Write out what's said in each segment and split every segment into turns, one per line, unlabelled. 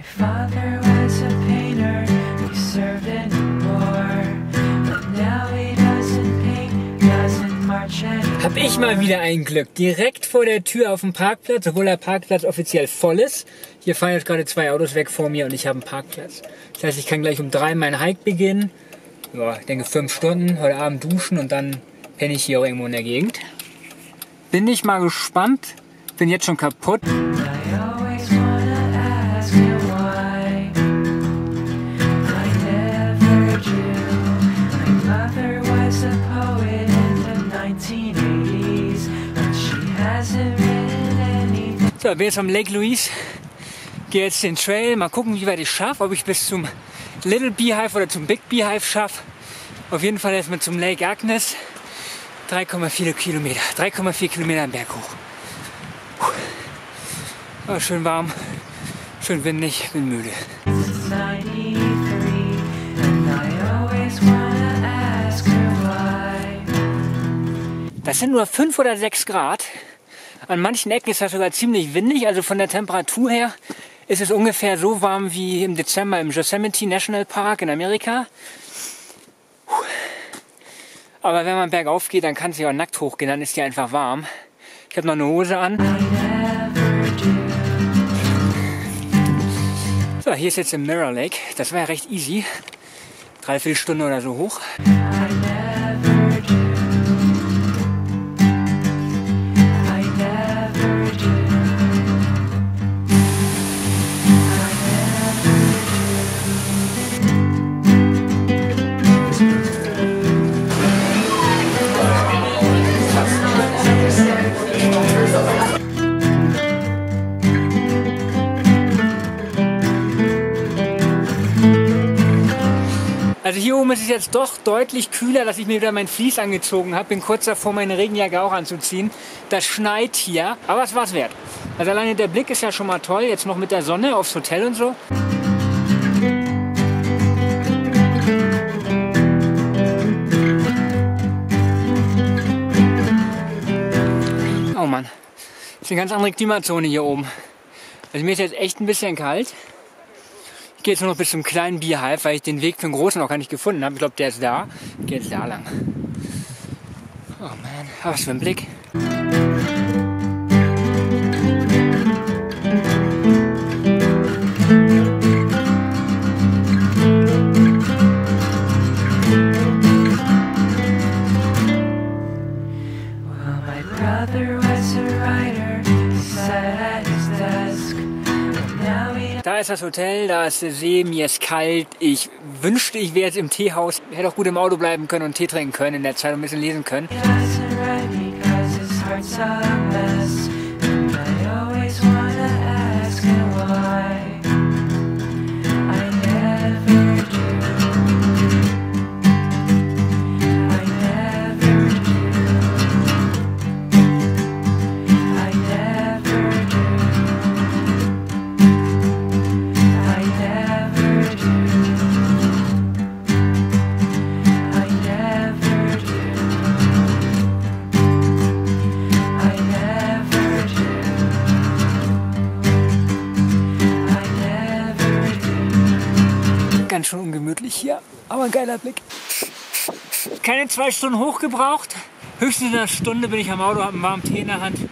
father was a painter, he served in the war, but now he doesn't paint, doesn't march anymore.
Hab ich mal wieder ein Glück. Direkt vor der Tür auf dem Parkplatz, obwohl der Parkplatz offiziell voll ist. Hier fahren jetzt gerade 2 Autos weg vor mir und ich habe einen Parkplatz. Das heißt, ich kann gleich um 3 meinen Hike beginnen. Ja, ich denke 5 Stunden, heute Abend duschen und dann penne ich hier auch irgendwo in der Gegend. Bin ich mal gespannt. Bin jetzt schon kaputt. So, bin jetzt am Lake Louise. Gehe jetzt den Trail. Mal gucken, wie weit ich schaffe. Ob ich bis zum Little Beehive oder zum Big Beehive schaffe. Auf jeden Fall erstmal zum Lake Agnes. 3,4 Kilometer. 3,4 Kilometer am Berg hoch. Oh, schön warm. Schön windig. Bin müde. Das sind nur 5 oder 6 Grad. An manchen Ecken ist das sogar ziemlich windig. Also von der Temperatur her ist es ungefähr so warm wie im Dezember im Yosemite National Park in Amerika. Aber wenn man bergauf geht, dann kann es ja auch nackt hochgehen, dann ist die einfach warm. Ich habe noch eine Hose an. So, hier ist jetzt im Mirror Lake. Das war ja recht easy. 3/4 Stunde oder so hoch. Also hier oben ist es jetzt doch deutlich kühler, dass ich mir wieder mein Vlies angezogen habe. Bin kurz davor, meine Regenjacke auch anzuziehen. Das schneit hier, aber es war es wert. Also alleine der Blick ist ja schon mal toll, jetzt noch mit der Sonne aufs Hotel und so. Oh Mann, das ist eine ganz andere Klimazone hier oben. Also mir ist jetzt echt ein bisschen kalt. Ich gehe jetzt nur noch bis zum kleinen Beehive, weil ich den Weg für den großen noch gar nicht gefunden habe. Ich glaube, der ist da. Ich gehe jetzt da lang. Oh man, was für ein Blick.
Well, my brother was a writer, sat at his desk, and now he
Da ist das Hotel, da ist der See, mir ist kalt. Ich wünschte, ich wäre jetzt im Teehaus. Ich hätte auch gut im Auto bleiben können und Tee trinken können, in der Zeit ein bisschen lesen können.
doesn't write because his heart's a mess, and I always wanna ask him why. I never do. I never do. I never do. I never do. I never do. I never do. I never do.
Ganz schön ungemütlich hier, aber ein geiler Blick. Keine 2 Stunden hoch gebraucht. Höchstens in einer Stunde bin ich am Auto, habe einen warmen Tee in der Hand.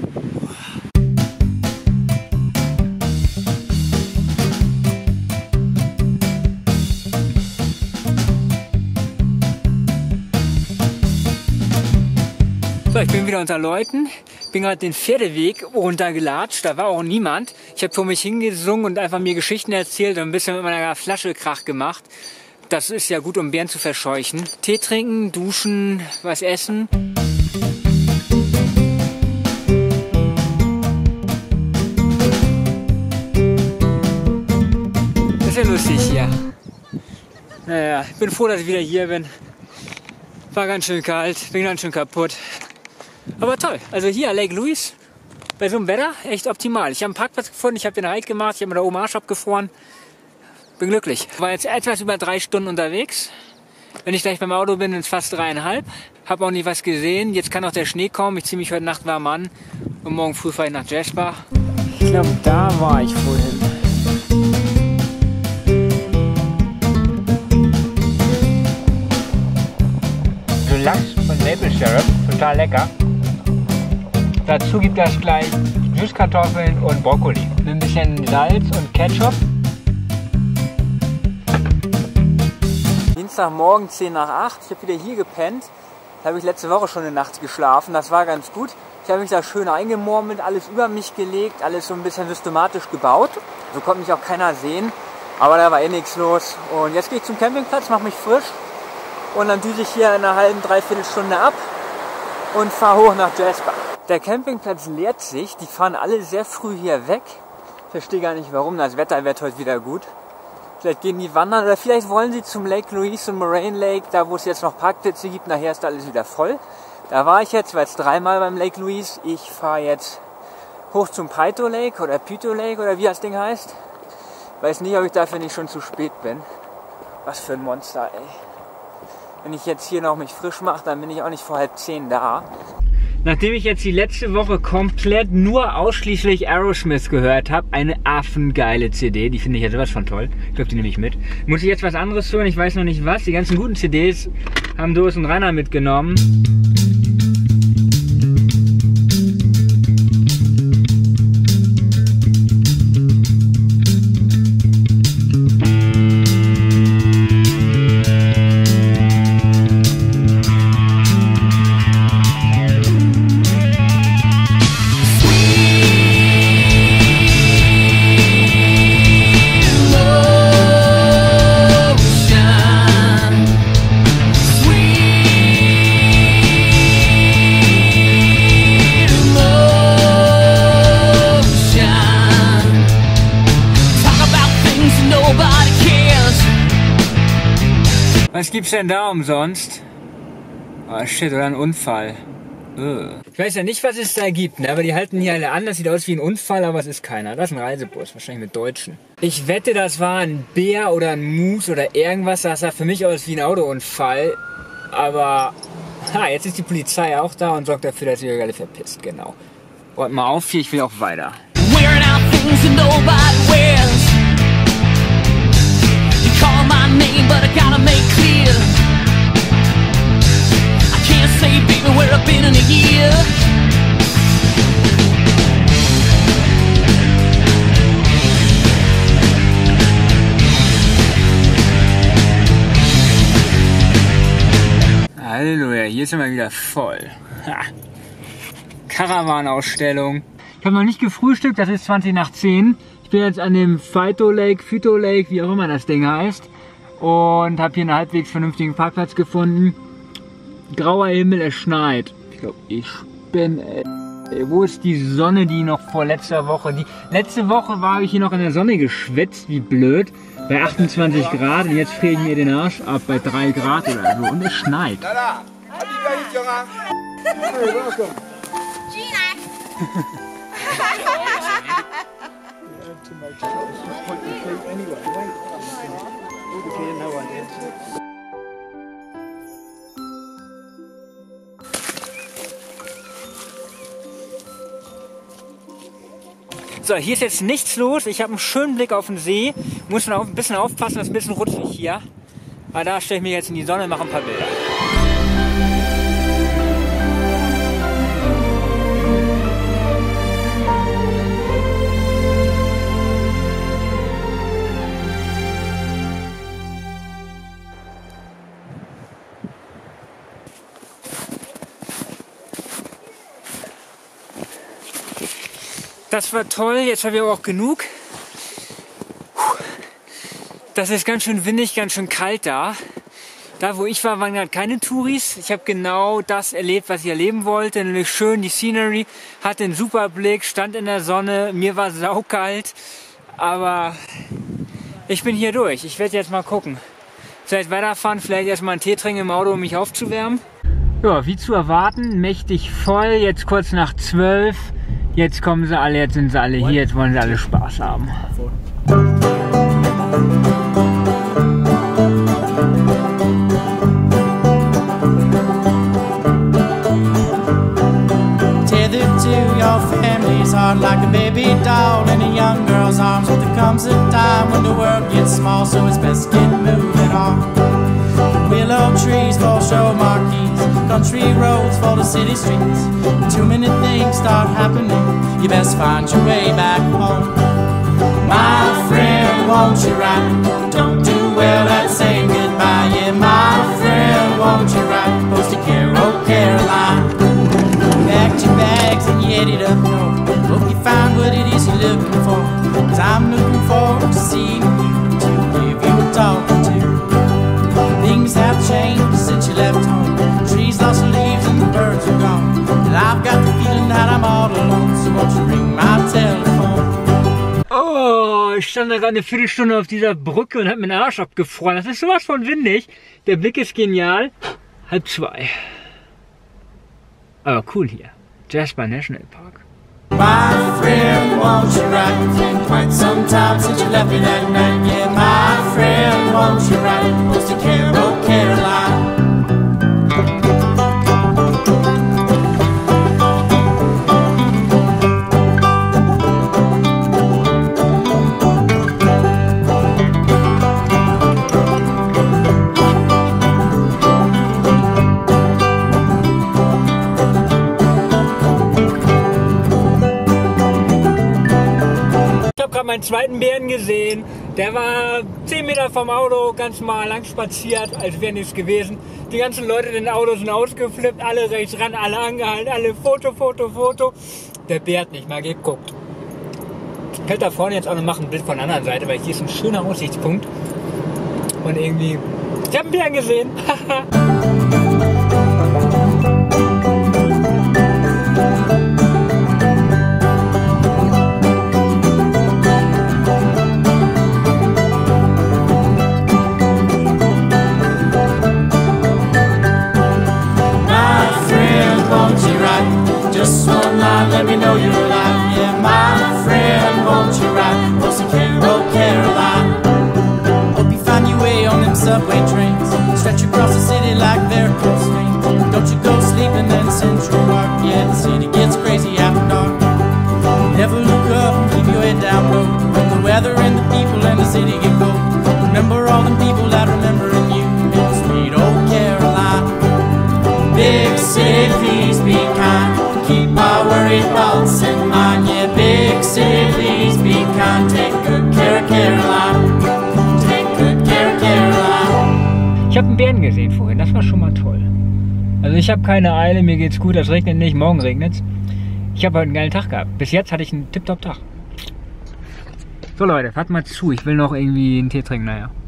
So, ich bin wieder unter Leuten. Bin gerade den Pferdeweg runtergelatscht, da war auch niemand. Ich habe vor mich hingesungen und einfach mir Geschichten erzählt und ein bisschen mit meiner Flasche Krach gemacht. Das ist ja gut, um Bären zu verscheuchen. Tee trinken, duschen, was essen. Das ist ja lustig hier. Naja, ich bin froh, dass ich wieder hier bin. War ganz schön kalt, bin ganz schön kaputt. Aber toll, also hier Lake Louise, bei so einem Wetter echt optimal. Ich habe einen Parkplatz gefunden, ich habe den Hike gemacht, ich habe mir da oben Arsch abgefroren. Bin glücklich. War jetzt etwas über 3 Stunden unterwegs. Wenn ich gleich beim Auto bin, sind es fast 3,5. Habe auch nicht was gesehen. Jetzt kann auch der Schnee kommen. Ich ziehe mich heute Nacht warm an. Und morgen früh fahre ich nach Jasper. Ich glaube, da war ich vorhin. total lecker. Dazu gibt es gleich Süßkartoffeln und Brokkoli. Mit ein bisschen Salz und Ketchup. Dienstagmorgen 10 nach 8. Ich habe wieder hier gepennt. Da habe ich letzte Woche schon eine Nacht geschlafen. Das war ganz gut. Ich habe mich da schön eingemurmelt, alles über mich gelegt, alles so ein bisschen systematisch gebaut. So konnte mich auch keiner sehen. Aber da war eh nichts los. Und jetzt gehe ich zum Campingplatz, mache mich frisch. Und dann düse ich hier in einer halben, dreiviertel Stunde ab und fahre hoch nach Jasper. Der Campingplatz leert sich. Die fahren alle sehr früh hier weg. Ich verstehe gar nicht warum. Das Wetter wird heute wieder gut. Vielleicht gehen die wandern oder vielleicht wollen sie zum Lake Louise und Moraine Lake, da wo es jetzt noch Parkplätze gibt. Nachher ist alles wieder voll. Da war ich jetzt, war jetzt 3-mal beim Lake Louise. Ich fahre jetzt hoch zum Pito Lake oder Pito Lake oder wie das Ding heißt. Weiß nicht, ob ich dafür nicht schon zu spät bin. Was für ein Monster, ey. Wenn ich jetzt hier noch mich frisch mache, dann bin ich auch nicht vor 9:30 da. Nachdem ich jetzt die letzte Woche komplett nur ausschließlich Aerosmith gehört habe, eine affengeile CD, die finde ich ja sowas von toll. Ich glaube, die nehme ich mit. Muss ich jetzt was anderes hören? Ich weiß noch nicht was. Die ganzen guten CDs haben Doris und Rainer mitgenommen. Was gibt's denn da umsonst? Oh shit, oder ein Unfall. Ich weiß ja nicht, was es da gibt, ne? Aber die halten hier alle an. Das sieht aus wie ein Unfall, aber es ist keiner. Das ist ein Reisebus, wahrscheinlich mit Deutschen. Ich wette, das war ein Bär oder ein Moose oder irgendwas. Das sah für mich aus wie ein Autounfall. Aber jetzt ist die Polizei auch da und sorgt dafür, dass ihr euch alle verpisst. Genau. Räumt mal auf hier, ich will auch weiter. Call my name, but I gotta make clear I can't say, baby, where I've been in a year. Halleluja, hier ist immer wieder voll. Karawanausstellung. Ich habe noch nicht gefrühstückt, das ist 20 nach 10. Ich bin jetzt an dem Pito Lake, wie auch immer das Ding heißt, und habe hier einen halbwegs vernünftigen Parkplatz gefunden. Grauer Himmel, es schneit. Ich glaube, ich bin... wo ist die Sonne, die noch vor letzter Woche... Letzte Woche war ich hier noch in der Sonne geschwitzt, wie blöd, bei 28 Grad und jetzt friere ich mir den Arsch ab bei 3 Grad oder so und es schneit. So, hier ist jetzt nichts los. Ich habe einen schönen Blick auf den See. Muss noch ein bisschen aufpassen, das ist ein bisschen rutschig hier. Aber da stelle ich mich jetzt in die Sonne und mache ein paar Bilder. Das war toll, jetzt habe ich aber auch genug. Das ist ganz schön windig, ganz schön kalt da. Da wo ich war, waren gerade keine Touris. Ich habe genau das erlebt, was ich erleben wollte. Nämlich schön die Scenery, hatte einen super Blick, stand in der Sonne, mir war saukalt. Aber ich bin hier durch. Ich werde jetzt mal gucken. Vielleicht weiterfahren, vielleicht erstmal einen Tee trinken im Auto, um mich aufzuwärmen. Ja, wie zu erwarten, mächtig voll, jetzt kurz nach 12. Jetzt kommen sie alle, jetzt sind sie alle hier, jetzt wollen sie alle Spaß haben. Tethered to your family's heart like a baby doll in a young girl's arms. But there comes a time when the world gets small, so it's best get moving on. The willow trees, full show marquees,
country roads for the city streets. Too many things start happening, you best find your way back home. My friend, won't you ride? Don't do well at saying goodbye. Yeah, my friend, won't you ride? Post to Carroll, Carolina. Packed your bags and you headed up north. Hope you find what it is you're looking for. Cause I'm looking forward to seeing you, to give you a talking to. Things have changed since you left home. Trees lost their leaves and the birds are gone. And I've got the feeling that I'm all alone. So won't you ring my telephone?
Oh, ich stand da gerade eine Viertelstunde auf dieser Brücke und hab mir den Arsch abgefroren. Das ist sowas von windig. Der Blick ist genial. 1:30. Aber cool hier. Jasper National Park.
My friend, won't you ride? It's been quite some time since you left me that night. Yeah, my friend, won't you ride? Post to Carroll, Carolina.
Ich habe gerade meinen zweiten Bären gesehen. Der war 10 Meter vom Auto ganz mal lang spaziert, als wäre nichts gewesen. Die ganzen Leute in den Autos sind ausgeflippt, alle rechts ran, alle angehalten, alle Foto, Foto, Foto. Der Bär hat nicht mal geguckt. Ich könnte da vorne jetzt auch noch machen, ein Bild von der anderen Seite, weil hier ist ein schöner Aussichtspunkt. Und irgendwie, ich habe einen Bären gesehen.
Just one line, let me know you're alive. Yeah, my friend, won't you ride? Post to Carroll, Carolina. Hope you find your way on them subway trains. Stretch across the city like varicose veins. Don't you go sleeping in Central Park. Yeah, the city gets crazy after dark. Never look up and keep your head down low. When the weather and the people and the city get cold, remember all the people that remembering you in sweet old Carolina. Big city, please be kind. Keep our worried thoughts in mind. Yeah, big city, please be kind. Take good care of Caroline. Take good care of Caroline.
Ich habe einen Bären gesehen vorhin, das war schon mal toll. Also ich habe keine Eile, mir geht's gut, es regnet nicht, morgen regnet's. Ich habe heute einen geilen Tag gehabt. Bis jetzt hatte ich einen Tipptopp-Tag. So Leute, fahrt mal zu, ich will noch irgendwie einen Tee trinken, naja.